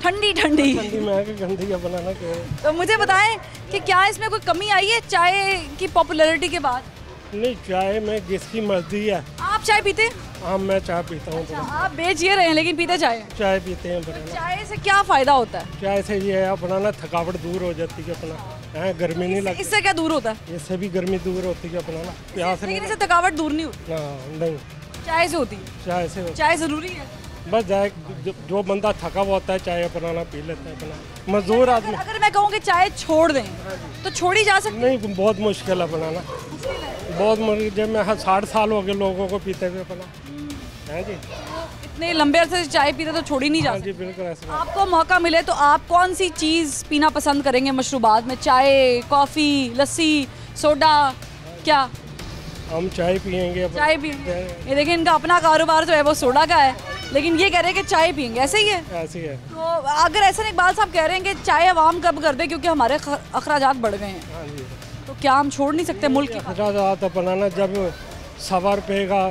ठंडी ठंडी ठंडी मैं कि गंदी है बनाना क्यों? तो मुझे बताएं कि क्या इसमें कोई कमी आई है चाय की पॉपुलैरिटी के बाद? नहीं, चाय में जिसकी मर्जी है। आप चाय पीते हैं? हाँ, मैं चाय पीता हूँ। अच्छा, आप बेच ये रहे हैं लेकिन पीते चाय? चाय पीते हैं बनाना। चाय से क्या फ़ायदा होता है? चाय से ये है अपना ना थकावट दूर हो जाती है अपना, है गर्मी नहीं लगती। इससे क्या दूर होता है? इससे भी गर्मी दूर होती है अपना ना, प्यास नहीं। लेकिन इससे थकावट दूर नहीं होती? हाँ, नहीं, चाय से होती है? चाय से होती। चाय ज़रूरी है? बस जाए जो, जो बंदा थका हुआ होता है चाय अपना पी लेता है अपना, मजदूर आदमी। अगर मैं कहूँ कि चाय छोड़ दें तो छोड़ी जा सकती? नहीं, बहुत मुश्किल है बनाना, बहुत मुश्किल। जब मैं साठ साल हो गए लोगों को पीते हुए अपना, है जी। इतने लंबे अरसे से चाय पीते तो छोड़ी नहीं जा सकती? जी बिल्कुल ऐसा। आपको मौका मिले तो आप कौन सी चीज़ पीना पसंद करेंगे मशरूबात में? चाय, कॉफ़ी, लस्सी, सोडा, क्या? हम चाय पियेंगे। चाय पियेंगे। ये देखिए, इनका अपना कारोबार जो है वो सोडा का है, लेकिन ये कह रहे हैं कि चाय पियेंगे। ऐसे ही है? ऐसे ही है। तो अगर ऐसा इकबाल साहब कह रहे हैं कि चाय अवाम कब कर दे क्योंकि हमारे अखराजात बढ़ गए हैं, हाँ जी, तो क्या हम छोड़ नहीं सकते मुल्क की? अखराजात बनाना, जब सवा रुपये का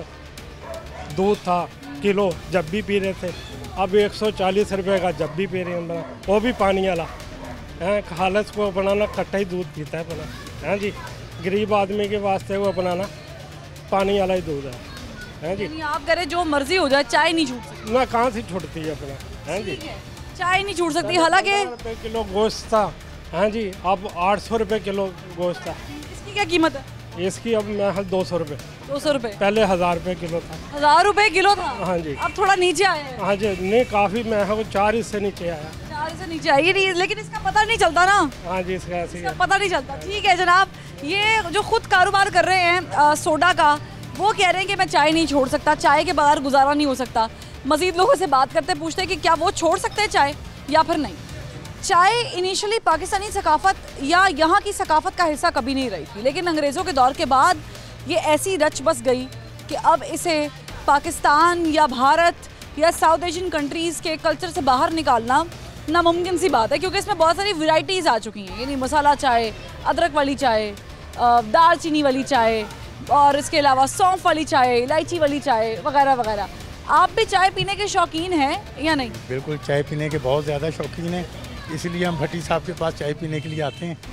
दूध था किलो जब भी पी रहे थे, अब एक सौ चालीस रुपये का जब भी पी रहे हैं बना, वो भी पानी वाला है। खालस को बनाना कट्टा ही दूध पीता है बना, है जी। गरीब आदमी के वास्ते वो बनाना पानी वाला ही दूध है, है जी। आप कह रहे जो मर्जी हो जाए चाय नहीं छूट सकती? ना, कहाँ से छूटती है अपना, है जी। चाय नहीं छूट सकती। हालांकि रुपये किलो गोश्त था, हाँ जी, अब आठ सौ रुपये किलो गोश्त था। इसकी क्या कीमत है? इसकी अब मैं दो सौ रुपये। दो सौ रुपये? पहले हज़ार रुपये किलो था। हज़ार रुपये किलो था? हाँ जी। अब थोड़ा नीचे आया है? हाँ जी, नहीं काफ़ी महंगा, चार इससे नीचे आया। चार से नीचे आई नहीं, लेकिन इसका पता नहीं चलता ना। हाँ जी, इसका ऐसे ही पता नहीं चलता। ठीक है जनाब, ये जो खुद कारोबार कर रहे हैं आ, सोडा का, वो कह रहे हैं कि मैं चाय नहीं छोड़ सकता, चाय के बगैर गुजारा नहीं हो सकता। मज़ीद लोगों से बात करते पूछते हैं कि क्या वो छोड़ सकते हैं चाय या फिर नहीं। चाय इनिशियली पाकिस्तानी सकाफत या यहाँ की सकाफत का हिस्सा कभी नहीं रही थी, लेकिन अंग्रेज़ों के दौर के बाद ये ऐसी रच बस गई कि अब इसे पाकिस्तान या भारत या साउथ एशियन कंट्रीज़ के कल्चर से बाहर निकालना नामुमकिन सी बात है, क्योंकि इसमें बहुत सारी वैरायटीज़ आ चुकी हैं। यानी मसाला चाय, अदरक वाली चाय, दाल चीनी वाली चाय, और इसके अलावा सौंफ वाली चाय, इलायची वाली चाय वगैरह वगैरह। आप भी चाय पीने के शौकीन हैं या नहीं? बिल्कुल, चाय पीने के बहुत ज़्यादा शौकीन हैं, इसलिए हम भट्टी साहब के पास चाय पीने के लिए आते हैं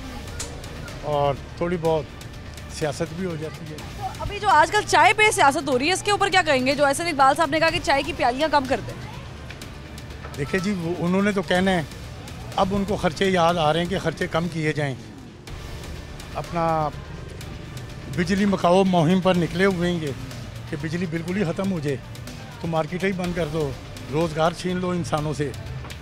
और थोड़ी बहुत सियासत भी हो जाती है। तो अभी जो आजकल चाय पे सियासत हो रही है, इसके ऊपर क्या कहेंगे? जो ऐसे इकबाल साहब ने कहा कि चाय की प्यालियाँ कम कर दें। देखिए जी, वो उन्होंने तो कहना है, अब उनको खर्चे याद आ रहे हैं कि खर्चे कम किए जाएं। अपना बिजली मकाओ मुहिम पर निकले हुए हैं कि बिजली बिल्कुल ही ख़त्म हो जाए, तो मार्केट ही बंद कर दो, रोज़गार छीन लो इंसानों से।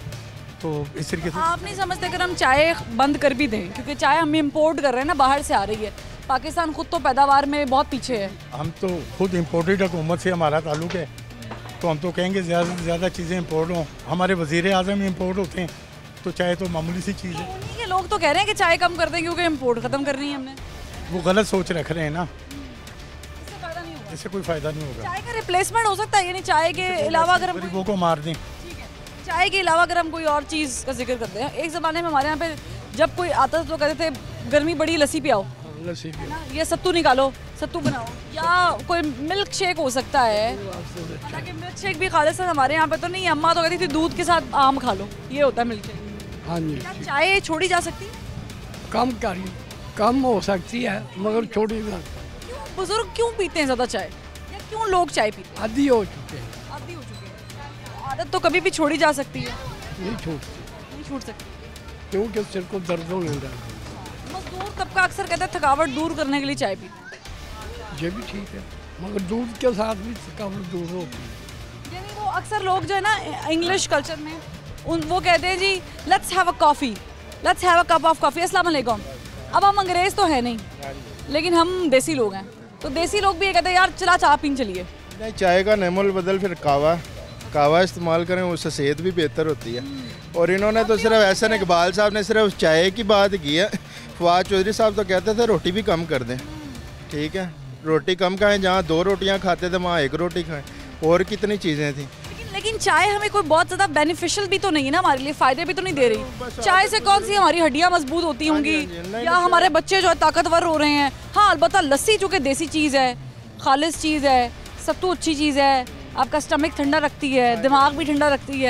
तो इस तरीके से आप नहीं समझते अगर हम चाय बंद कर भी दें, क्योंकि चाय हम इम्पोर्ट कर रहे हैं ना, बाहर से आ रही है, पाकिस्तान खुद तो पैदावार में बहुत पीछे है। हम तो खुद इम्पोर्टेड हुकूमत से हमारा ताल्लुक़ है, तो हम तो कहेंगे ज़्यादा से ज़्यादा चीज़ें इम्पोर्ट हों। हमारे वज़ीर आज़म इम्पोर्ट होते हैं, तो चाय तो मामूली सी चीज़ है। उन्हीं के लोग तो कह रहे हैं कि चाय कम कर दें क्योंकि इम्पोर्ट ख़त्म करनी है हमने। वो गलत सोच रख रहे हैं ना, इससे फ़ायदा नहीं होगा। इससे कोई फ़ायदा नहीं होगा। चाय का रिप्लेसमेंट हो सकता है, यानी चाय के अलावा अगर हम गरीबों को मार दें। चाय के अलावा अगर हम कोई और चीज़ का जिक्र करते हैं, एक ज़माने में हमारे यहाँ पे जब कोई आता था तो कहते थे गर्मी बड़ी, लस्सी पियाओ, लस्सी पियाओ, ये सत्तू निकालो, सत्तू बनाओ, या कोई मिल्क शेक हो सकता है। हालांकि मिल्क शेक भी खालिस्तान हमारे यहाँ पे तो नहीं, अम्मा तो कहती थी दूध के साथ आम खा लो, ये होता है मिल्क शेक। हाँ जी। क्या चाय छोड़ी जा सकती है? कम करिए, कम हो सकती है मगर छोड़ी ना। बुजुर्ग क्यों पीते हैं ज़्यादा चाय, या क्यों लोग चाय पीते हैं? आदी हो चुके हैं। आदी हो चुके हैं। आदत तो कभी भी छोड़ी जा सकती है? नहीं छूटती। नहीं छूट सकती क्योंकि सिर को दर्द होने लगा। मजदूर तबका अक्सर कहता है थकावट दूर करने के लिए चाय पीते हैं। ये भी ठीक है, मगर दूध के साथ भी थकावट दूर होती है। यानी वो अक्सर लोग जो है ना इंग्लिश कल्चर में उन वो कहते हैं जी let's have a coffee, let's have a cup of coffee, अस्सलाम वालेकुम। अब हम अंग्रेज़ तो है नहीं, लेकिन हम देसी लोग हैं, तो देसी लोग भी ये कहते हैं यार चला चाय पीने चलिए। नहीं, चाय का नमूल बदल फिर कावा कावा इस्तेमाल करें, उससे सेहत भी बेहतर होती है। और इन्होंने तो सिर्फ ऐसा नहीं, इकबाल साहब ने सिर्फ चाय की बात की है। फवाद चौधरी साहब तो कहते थे रोटी भी कम कर दें, ठीक है, रोटी कम खाएं, जहाँ दो रोटियाँ खाते थे वहाँ एक रोटी खाएं, और कितनी चीज़ें थी। लेकिन लेकिन चाय हमें कोई बहुत ज़्यादा बेनिफिशियल भी तो नहीं है ना, हमारे लिए फ़ायदे भी तो नहीं दे रही। चाय से कौन सी हमारी हड्डियाँ मजबूत होती होंगी या हमारे बच्चे जो है ताकतवर हो रहे हैं। हाँ अलबत्ता लस्सी चूँकि देसी चीज़ है, खालिस चीज़ है, सत्तू अच्छी चीज़ है, आपका स्टमक ठंडा रखती है, दिमाग भी ठंडा रखती है, तो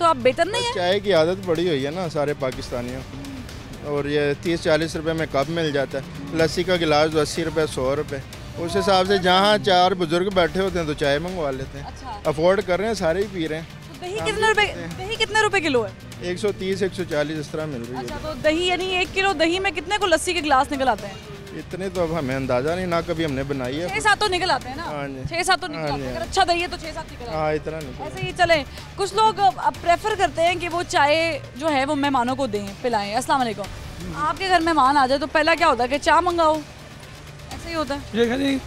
तो आप बेहतर नहीं है? चाय की आदत बड़ी हुई है ना सारे पाकिस्तानियों, और ये तीस चालीस रुपए में कप मिल जाता है। लस्सी का गिलास तो अस्सी रुपए सौ रुपए, उस हिसाब से जहाँ चार बुजुर्ग बैठे होते हैं तो चाय मंगवा लेते हैं। अच्छा। अफोर्ड कर रहे हैं, सारे ही पी रहे हैं। तो दही कितने रुपए दही कितने रुपए किलो है? एक सौ तीस एक सौ चालीस इस तरह मिल रही है। अच्छा, तो दही यानी एक किलो दही में कितने को लस्सी के गिलास निकल आते हैं? इतने तो अब हमें अंदाजा नहीं, ना कभी हमने बनाई है। छह सात तो निकल आते हैं ना? हाँ जी। छह सात तो निकल आते हैं, अगर अच्छा दही है तो छह सात निकल आते हैं। हाँ, इतना नहीं। ऐसे ही चले। कुछ लोग अब प्रेफर करते हैं कि वो चाय जो है वो मेहमानों को दें, पिलाएं। अस्सलाम वालेकुम। आपके घर मेहमान आ जाए तो पहला क्या होता है कि चाय मंगाओ, ऐसे ही होता है? देखा जी,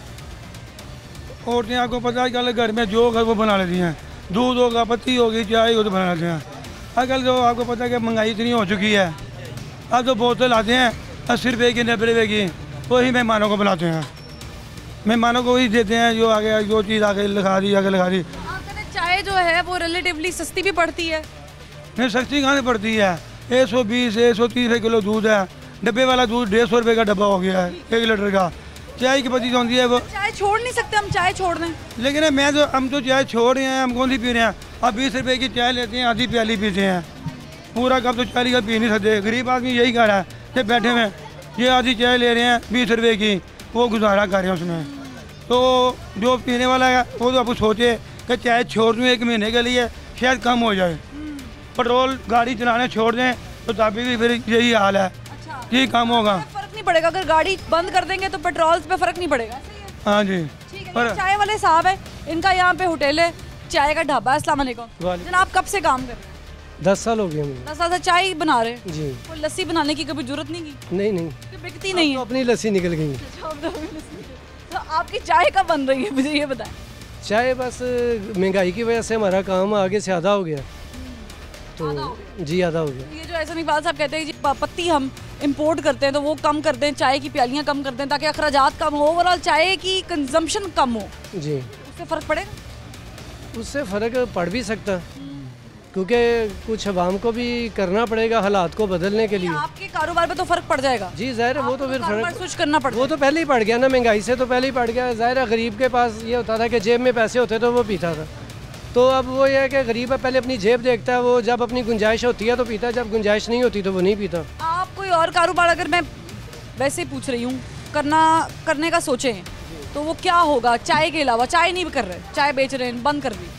औरतें आपको पता है कल घर में जो घर वो बना लेती हैं, दूध होगा, पत्ती होगी, चाय हो तो बना लेते हैं। आजकल तो आपको पता है कि महंगाई इतनी हो चुकी है, अब तो बोतल आते हैं अस्सी रुपये की नब्बे रुपये की, वही मेहमानों को बुलाते हैं, मेहमानों को वही देते हैं जो आगे जो चीज़ आगे लगा दी आगे लगा दी। चाय जो है वो रिलेटिवली सस्ती भी पड़ती है? नहीं, सस्ती कहाँ से पड़ती है? एक सौ बीस एक सौ तीस किलो दूध है, डब्बे वाला दूध डेढ़ सौ रुपये का डब्बा हो गया है एक लीटर का। चाय की पत्ती होती है वो, चाय छोड़ नहीं सकते हम, चाय छोड़ दें। लेकिन मैं तो हम तो चाय छोड़ रहे हैं, हम कौन सी पी रहे हैं? अब बीस रुपए की चाय लेते हैं, आधी प्याली पीते हैं, पूरा कप तो चालीस का पी नहीं सकते। गरीब आदमी यही कर रहा है कि बैठे हुए ये आधी चाय ले रहे हैं बीस रुपए की, वो गुजारा कर रहे हैं उसमें। तो जो पीने वाला है वो तो आपको सोचे कि चाय छोड़ दूँ एक महीने के लिए, शायद कम हो जाए। पेट्रोल गाड़ी चलाने छोड़ दें तो तभी भी फिर यही हाल है, यही कम होगा। फर्क नहीं पड़ेगा अगर गाड़ी बंद कर देंगे तो पेट्रोल पे फर्क नहीं पड़ेगा? हाँ जी। पर चाय वाले साहब है, इनका यहाँ पे होटल है, चाय का ढाबा है। अस्सलाम वालेकुम जनाब, कब से काम कर रहे हैं? दस साल हो गए मुझे। दस साल से चाय बना रहे हैं जी। कोई लस्सी बनाने की कभी जरूरत नहीं की? नहीं नहीं, तो बिकती नहीं है? तो अपनी लस्सी निकल गई। तो आपकी चाय कब बन रही है मुझे ये बताएं। चाय बस महंगाई की वजह से हमारा काम आगे से आधा हो गया, तो जी आधा हो गया। ये जो ऐसा इकबाल साहब कहते हैं जी पत्ती हम इंपोर्ट करते हैं तो वो कम कर दें, चाय की प्यालियाँ कम कर दें ताकि अखराजात कम हो, ओवरऑल चाय की कंजम्पशन कम हो जी, उससे फ़र्क पड़ेगा? उससे फ़र्क पड़ भी सकता, क्योंकि कुछ आवाम को भी करना पड़ेगा हालात को बदलने के लिए। आपके कारोबार पे तो फ़र्क पड़ जाएगा? जी ज़ाहिर है, वो तो फिर फ़र्क स्विच करना पड़ता, वो तो पहले ही पड़ गया ना, महंगाई से तो पहले ही पड़ गया। ज़ाहिर है गरीब के पास ये होता था कि जेब में पैसे होते तो वो पीता था, तो अब वो ये है कि गरीब है पहले अपनी जेब देखता है, वो जब अपनी गुंजाइश होती है तो पीता है, जब गुंजाइश नहीं होती तो वो नहीं पीता। आप कोई और कारोबार अगर मैं वैसे ही पूछ रही हूँ करना करने का सोचें तो वो क्या होगा चाय के अलावा? चाय नहीं कर रहे, चाय बेच रहे हैं, बंद कर दी।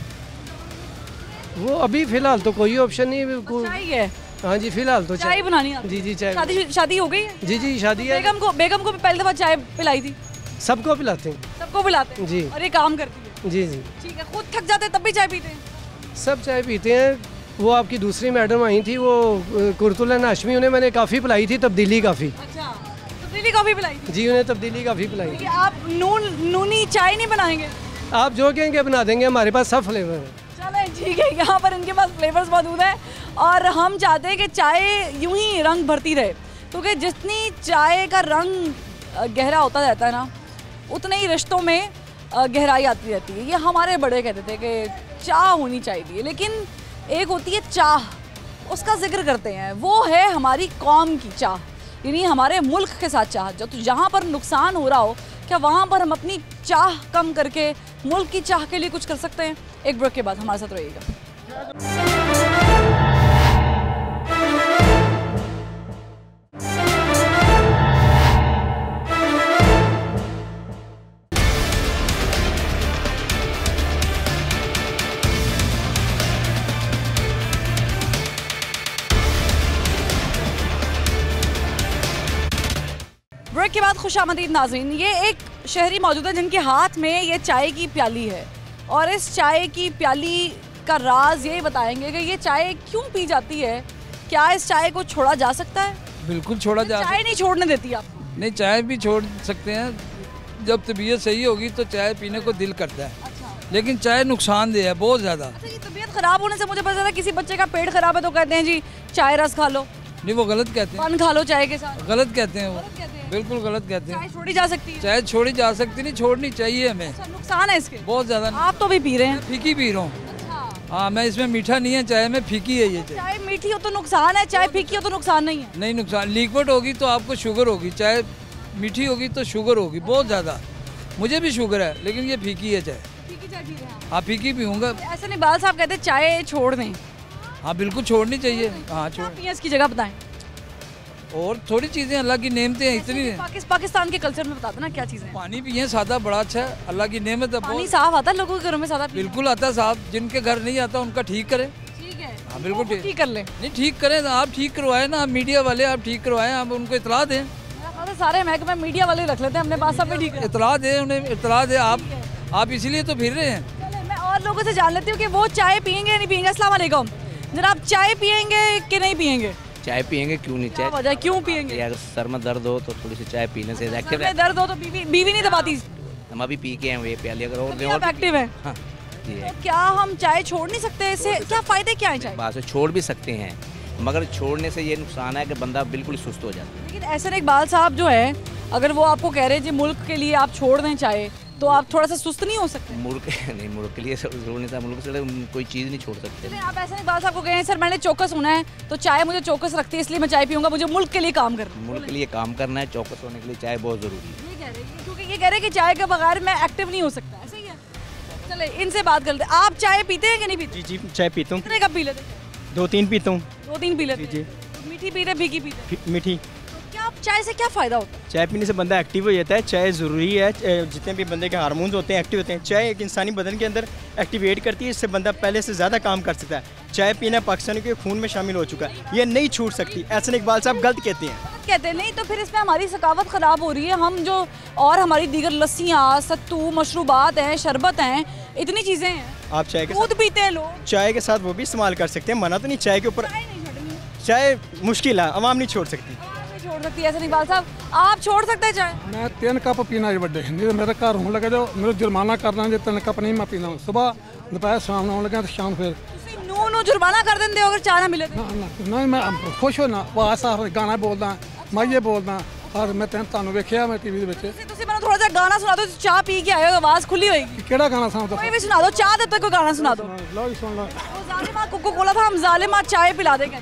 वो अभी फिलहाल तो कोई ऑप्शन नहीं चाय है। हाँ जी, फिलहाल तो चाय बनानी है। जी जी चाय। शादी शादी हो गई है? जी जी शादी है। बेगम को बेगम को पहली दफा चाय पिलाई थी? सबको पिलाते हैं। सबको पिलाते हैं जी। और ये काम करती है? जी जी ठीक है। खुद थक जाते हैं तब भी चाय पीते हैं? सब चाय पीते हैं। वो आपकी दूसरी मैडम आई थी, वो कुर्तुल हाशमी, उन्हें मैंने काफ़ी पिलाई थी, तब्दीली काफ़ी। अच्छा, तब्दीली काफ़ी पिलाई थी? जी, उन्हें तब्दीली काफ़ी पिलाई। आप नून नूनी चाय नहीं बनाएंगे? आप जो कहेंगे बना देंगे, हमारे पास सब फ्लेवर है। चलें ठीक है, यहाँ पर इनके पास फ्लेवर्स मौजूद हैं और हम चाहते हैं कि चाय यूं ही रंग भरती रहे, क्योंकि जितनी चाय का रंग गहरा होता जाता है ना उतने ही रिश्तों में गहराई आती रहती है। ये हमारे बड़े कहते थे कि चाह होनी चाहिए, लेकिन एक होती है चाह, उसका जिक्र करते हैं, वो है हमारी कौम की चाह, यानी हमारे मुल्क के साथ चाह। जो तो जहाँ पर नुकसान हो रहा हो क्या वहाँ पर हम अपनी चाह कम करके मुल्क की चाह के लिए कुछ कर सकते हैं? एक ब्रेक के बाद हमारे साथ रहिएगा। ब्रेक के बाद खुशामदीद नाज़रीन, ये एक शहरी मौजूद है जिनके हाथ में ये चाय की प्याली है और इस चाय की प्याली का राज ये बताएंगे कि ये चाय क्यों पी जाती है, क्या इस चाय को छोड़ा जा सकता है? बिल्कुल छोड़ा जा सकता है। चाय नहीं छोड़ने देती आपको? नहीं, चाय भी छोड़ सकते हैं, जब तबीयत सही होगी तो चाय पीने को दिल करता है। अच्छा। लेकिन चाय नुकसानदेह है बहुत ज़्यादा। अच्छा, ये तबीयत खराब होने से मुझे पता चला किसी बच्चे का पेट खराब है तो कहते हैं जी चाय रस खा लो। नहीं, वो गलत कहते हैं। पान खा लो चाय के साथ। गलत कहते हैं वो, बिल्कुल गलत कहते हैं। चाय छोड़ी जा सकती है? चाय छोड़ी जा सकती नहीं, छोड़नी चाहिए हमें। अच्छा, नुकसान है इसके बहुत ज़्यादा। आप तो भी पी रहे हैं? फीकी पी रहा हूँ। हाँ, मैं इसमें मीठा नहीं है चाय में, फीकी है ये चाय। चाय मीठी हो तो नुकसान है, चाय फीकी हो तो नुकसान नहीं है? नहीं नुकसान, लिक्विड होगी तो आपको शुगर होगी, चाय मीठी होगी तो शुगर होगी बहुत ज़्यादा। मुझे भी शुगर है लेकिन ये फीकी है चाय। फीकी चाय पी रहे हैं? हाँ, फीकी पीऊँगा। ऐसे नहीं, बाल साहब कहते चाय छोड़ दें, हाँ बिल्कुल छोड़नी चाहिए। हाँ छोड़ पिए इसकी जगह बताएं। और थोड़ी चीज़ें अल्लाह की नेमतें हैं इतनी। पाकिस्तान के कल्चर में बता दो ना क्या चीज़ें। पानी पिए सादा बड़ा अच्छा है, अल्लाह की नेमत है। पानी साफ आता है लोगों के घरों में सादा? बिल्कुल आता है साफ, जिनके घर नहीं आता उनका ठीक करे। ठीक है, हाँ बिल्कुल ठीक कर ले। नहीं ठीक करें, आप ठीक करवाएं ना, आप मीडिया वाले आप ठीक करवाएं, आप उनको इतला दें। सारे महकमे मीडिया वाले रख लेते हैं अपने पास, सब ठीक है। इतला दें उन्हें, इतला दें। आप आप इसीलिए तो फिर रहे हैं। मैं और लोगों से जान लेती हूँ कि वो चाय पियेंगे नहीं पियेंगे। अस्सलाम वालेकुम जनाब, चाय पियेंगे कि नहीं पियेंगे? चाय पियेंगे क्यों नहीं? चाय वजह क्यों पियेंगे? अगर सर में दर्द हो तो थोड़ी सी चाय पीने से एक्टिव है। दर्द हो तो बीवी बीवी नहीं दबाती? हम अभी पी के हैं वे प्याली, अगर और आप एक्टिव है। हाँ जी। तो क्या हम चाय छोड़ नहीं सकते? इससे क्या फायदे क्या है? चाय बात से छोड़ भी सकते हैं, मगर छोड़ने से ये नुकसान है कि बंदा बिल्कुल सुस्त हो जाता है। लेकिन ऐसे इकबाल साहब जो है, अगर वो आपको कह रहे हैं जी मुल्क के लिए आप छोड़ दें चाय, तो आप थोड़ा सा सुस्त नहीं हो सकते? मुल्क नहीं, मुल्क के लिए छोड़ने से मुल्क से कोई चीज़ नहीं छोड़ सकते। आप ऐसे इकबाल साहब को कहें सर मैंने चौकस होना है तो चाय मुझे चौकस रखती है इसलिए मैं चाय पीऊंगा, मुझे मुल्क के लिए काम करना है। मुल्क के लिए काम करना है, चौकस होने के लिए चाय बहुत ज़रूरी है। ये कह रहे हैं क्योंकि ये कह रहे हैं कि चाय के बगैर मैं एक्टिव नहीं हो सकता, ऐसे ही है। चले इनसे बात करते हैं। आप चाय पीते हैं कि नहीं पीते? जी जी चाय पीता हूँ। कितने कप पी लेते? दो तीन पीता हूँ। दो तीन पी लेते? जी। मीठी पीते फीकी पीते? मीठी। क्या आप चाय से क्या फ़ायदा होता है? चाय पीने से बंदा एक्टिव हो जाता है। चाय ज़रूरी है, जितने भी बंदे के हार्मोन्स होते हैं एक्टिव होते हैं। चाय एक इंसानी बदन के अंदर एक्टिवेट करती है, इससे बंदा पहले से ज़्यादा काम कर सकता है। चाय पीना पाकिस्तानी के खून में शामिल हो चुका है, ये नहीं छूट सकती। ऐसे इकबाल साहब गलत कहते हैं। कहते नहीं तो फिर इसमें हमारी सकावत ख़राब हो रही है। हम जो और हमारी दीगर लस्सियाँ, सत्तू, मशरूबात हैं, शरबत हैं, इतनी चीज़ें हैं। आप चाय के दूध पीते हैं लोग, चाय के साथ वो भी इस्तेमाल कर सकते हैं, मना तो नहीं। चाय के ऊपर चाय मुश्किल है, आवाम नहीं छोड़ सकती। छोड़ सकती है ऐसे इकबाल साहब, आप छोड़ सकते हैं चाय? मैं तीन कप पीना जी बड़े, नहीं तो मेरे घर होने लगे जो मेरे जुर्माना करना जो तीन कप नहीं मैं पीना। सुबह दोपहर शाम आने लगे तो शाम फिर नू नू जुर्माना कर देंगे अगर चाय ना मिले? नहीं मैं खुश होना, वो साफ गाना बोलदा मैं ये बोलदा और मैं तेन तानू वेखिया मैं टीवी ਦੇ ਵਿੱਚ। ਤੁਸੀਂ ਮੈਨੂੰ ਥੋੜਾ ਜਿਹਾ ਗਾਣਾ ਸੁਣਾ ਦਿਓ, ਚਾਹ ਪੀ ਕੇ ਆਏ ਹੋ, ਆਵਾਜ਼ ਖੁੱਲੀ ਹੋਏਗੀ। ਕਿਹੜਾ ਗਾਣਾ ਸੁਣਾ ਦੋ? ਕੋਈ ਵੀ ਸੁਣਾ ਦਿਓ, ਚਾਹ ਦੇ ਉੱਤੇ ਕੋਈ ਗਾਣਾ ਸੁਣਾ ਦਿਓ। लो सुन लो। वो जालिमा कोको कोला था, हम जालिमा चाय पिला देंगे।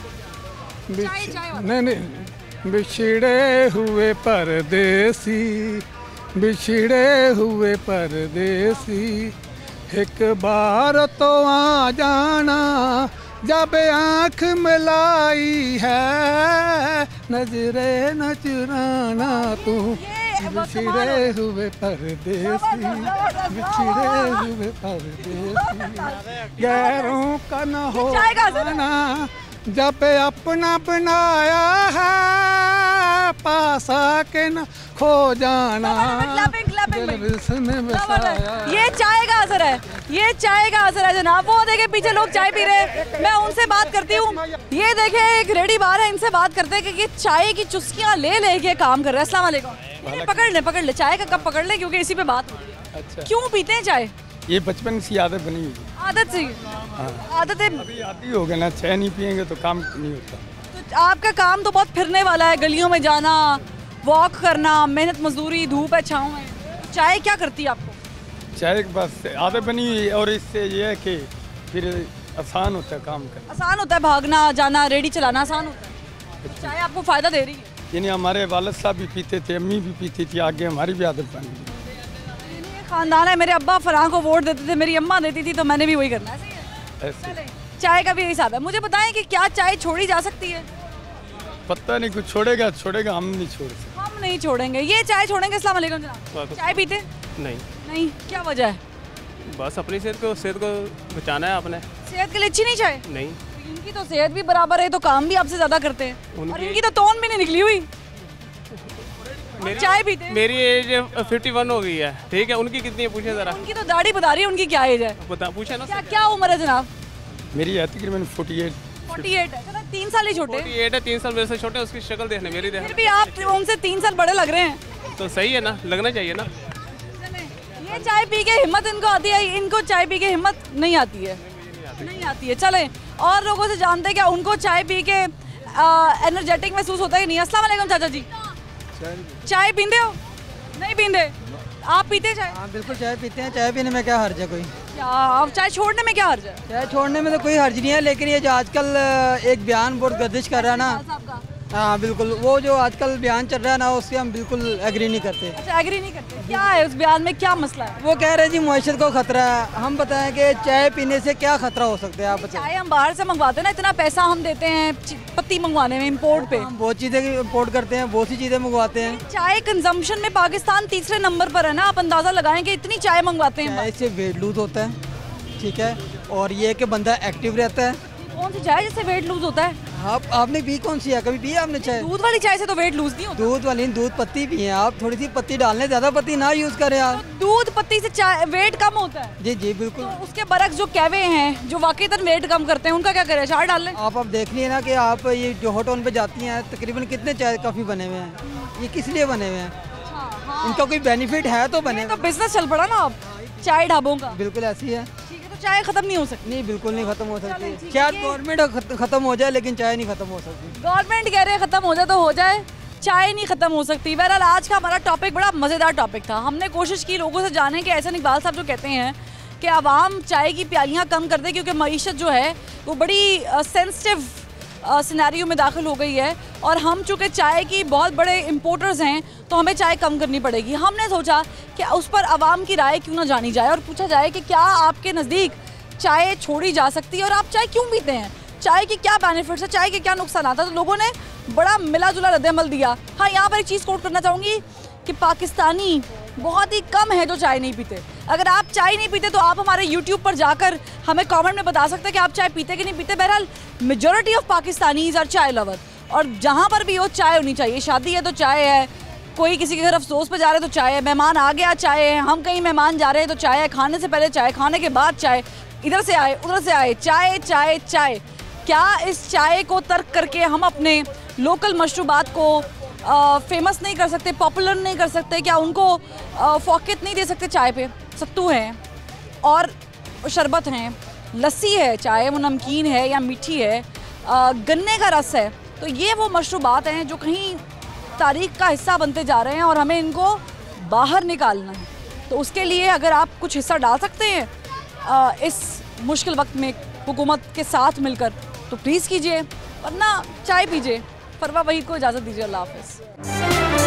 नहीं नहीं बिछड़े हुए परदेसी, बिछड़े हुए परदेसी, एक बार तो आ जाना जब आँख मिलाई है, नजरे न चुराना तू, बिछड़े हुए परदेसी, बिछड़े हुए परदेसी, गैरों का न हो जाना जब अपना बनाया है, पास आके न खो जाना। ये चाय का असर है, ये चाय का असर है जनाब। वो देखे पीछे लोग चाय पी रहे हैं, मैं उनसे बात करती हूँ। ये देखे एक रेडी बार है, इनसे बात करते हैं कि ये चाय की चुस्कियाँ ले लेके काम कर रहे हैं। अस्सलाम वालेकुम। पकड़ ले पकड़ ले चाय का कप पकड़ ले, क्योंकि इसी पे बात हो रही है। अच्छा। क्यों पीते हैं चाय? ये बचपन से आदत बनी हुई। आदत से? आदत है। अभी आदि हो गया ना, चाय नहीं पियेंगे तो काम नहीं होता। तो आपका काम तो बहुत फिरने वाला है, गलियों में जाना, वॉक करना, मेहनत मजदूरी, धूप है छाँव है। चाय क्या करती है आपको? चाय बस आदत बनी हुई, और इससे ये है कि फिर आसान होता है काम करना। आसान होता है भागना जाना, रेडी चलाना आसान होता है। चाय आपको फ़ायदा दे रही है? यानी हमारे वालिद साहब भी पीते थे, अम्मी भी पीती थी, आगे हमारी भी आदत बन गई। खानदान है, मेरे अब्बा फराह को वोट देते थे, मेरी अम्मा देती थी, तो मैंने भी वही करना है। ऐसे चाय का भी यही हिसाब है। मुझे बताएं कि क्या चाय छोड़ी जा सकती है? पता नहीं, कुछ छोड़ेगा छोड़ेगा, हम नहीं छोड़ सकते। हम नहीं छोड़ेंगे, ये चाय छोड़ेंगे। अस्सलाम वालेकुम जनाब, चाय पीते? नहीं। नहीं, क्या वजह है? बस अपनी सेहत को सेहत को बचाना है आपने। सेहत के लिए अच्छी नहीं चाय? नहीं। इनकी तो सेहत भी बराबर है, तो काम भी आपसे ज्यादा करते हैं, और इनकी तो तोन भी नहीं निकली हुई। चाय पीते? मेरी एज इक्यावन हो गई है, ठीक है। उनकी कितनी है पूछे जरा? उनकी तो दाढ़ी बता रही है, उनकी क्या एज है? बता पूछे ना। क्या क्या उम्र है जनाब? मेरी है तकरीबन अड़तालीस। अड़तालीस है, चलो तीन साल ही छोटे। अड़तालीस है, तीन साल मेरे से छोटे। उसकी शक्ल देखने मेरी देखने। फिर भी आप उनसे तीन साल बड़े लग रहे हैं। तो सही है ना, लगना चाहिए ना। ये चाय पी के हिम्मत इनको आती है, इनको चाय पी के हिम्मत नहीं आती है। नहीं आती है। चले और लोगों से जानते हैं क्या उनको चाय पी के एनर्जेटिक महसूस होता है कि नहीं। अस्सलाम वालेकुम चाचा जी, चाय पीते हो? नहीं पीते? आप पीते चाय? हाँ बिल्कुल चाय पीते हैं। चाय पीने में क्या हर्ज है कोई? क्या आप चाय छोड़ने में क्या हर्ज है? चाय छोड़ने में तो कोई हर्ज नहीं है, लेकिन ये जो आजकल एक बयान बहुत गर्दिश कर रहा है ना, हाँ बिल्कुल, वो जो आजकल बयान चल रहा है ना उससे हम बिल्कुल एग्री नहीं करते। अच्छा एग्री नहीं करते, क्या है उस बयान में, क्या मसला है? वो कह रहे हैं जी मुआशरत को खतरा है। हम बताएं कि चाय पीने से क्या खतरा हो सकता है, आप बताएं। चाय हम बाहर से मंगवाते हैं ना, इतना पैसा हम देते हैं पत्ती मंगवाने में, इम्पोर्ट पे हम बहुत चीज़ें इम्पोर्ट करते हैं, बहुत सी चीज़ें मंगवाते हैं। चाय कंजम्पशन में पाकिस्तान तीसरे नंबर पर है ना, आप अंदाजा लगाएं कि इतनी चाय मंगवाते हैं। चाय से वेट लूज होता है, ठीक है, और ये कि बंदा एक्टिव रहता है। कौन सी चाय जिससे वेट लूज होता है? आप आपने पी कौन सी है, कभी पी आपने चाय? दूध वाली चाय से तो वेट लूज नहीं होता। दूध वाली दूध पत्ती पिए आप, थोड़ी सी पत्ती डालने, ज़्यादा पत्ती ना यूज़ करें आप। तो दूध पत्ती से चाय वेट कम होता है? जी जी बिल्कुल। तो उसके बरक्स जो कैवे हैं जो वाकईतन वेट कम करते हैं, उनका क्या करें, अचार डाल लें? आप अब देख लिए ना कि आप ये जो होटल पे जाती हैं तकरीबन कितने चाय काफ़ी बने हुए हैं, ये किस लिए बने हुए हैं? इनका कोई बेनिफिट है तो बने। तो बिजनेस चल पड़ा ना अब चाय ढाबों का। बिल्कुल ऐसी है। ठीक है, तो चाय खत्म नहीं हो सकती? नहीं बिल्कुल नहीं खत्म हो सकती। शायद गवर्नमेंट खत्म हो जाए लेकिन चाय नहीं खत्म हो सकती। गवर्नमेंट कह रहे हैं खत्म हो जाए तो हो जाए, चाय नहीं खत्म हो सकती। बहरहाल आज का हमारा टॉपिक बड़ा मज़ेदार टॉपिक था। हमने कोशिश की लोगों से जाने कि एहसन इकबाल साहब जो कहते हैं कि आवाम चाय की प्यालियाँ कम कर दे क्योंकि मईशत जो है वो बड़ी सेंसिटिव सिनेरियो में दाखिल हो गई है, और हम चूँकि चाय की बहुत बड़े इम्पोर्टर्स हैं तो हमें चाय कम करनी पड़ेगी। हमने सोचा कि उस पर आवाम की राय क्यों ना जानी जाए और पूछा जाए कि क्या आपके नज़दीक चाय छोड़ी जा सकती है और आप चाय क्यों पीते हैं, चाय के क्या बेनिफिट्स है, चाय के क्या नुकसान आता है। तो लोगों ने बड़ा मिला जुला रद्द-ए-अमल दिया। हाँ, यहाँ पर एक चीज़ कोट करना चाहूँगी कि पाकिस्तानी बहुत ही कम है जो चाय नहीं पीते। अगर आप चाय नहीं पीते तो आप हमारे यूट्यूब पर जाकर हमें कमेंट में बता सकते हैं कि आप चाय पीते कि नहीं पीते। बहरहाल majority of Pakistanis are chai lover, और जहाँ पर भी हो चाय होनी चाहिए। शादी है तो चाय है, कोई किसी के घर अफसोस पे जा रहे हैं तो चाय है, मेहमान आ गया चाय है, हम कहीं मेहमान जा रहे हैं तो चाय है, खाने से पहले चाय, खाने के बाद चाय, इधर से आए उधर से आए, चाय चाय चाय। क्या इस चाय को तर्क करके हम अपने लोकल मशरूबात को आ, फेमस नहीं कर सकते, पॉपुलर नहीं कर सकते? क्या उनको फोकत नहीं दे सकते चाय पे? सत्तू हैं और शरबत हैं, लस्सी है, चाहे वो नमकीन है या मीठी है, आ, गन्ने का रस है। तो ये वो मशरूबात हैं जो कहीं तारीख का हिस्सा बनते जा रहे हैं और हमें इनको बाहर निकालना है। तो उसके लिए अगर आप कुछ हिस्सा डाल सकते हैं आ, इस मुश्किल वक्त में हुकूमत के साथ मिलकर तो प्लीज़ कीजिए, वरना चाय पीजिए। फरवा वही को इजाज़त दीजिए। अल्लाह हाफ़िज़।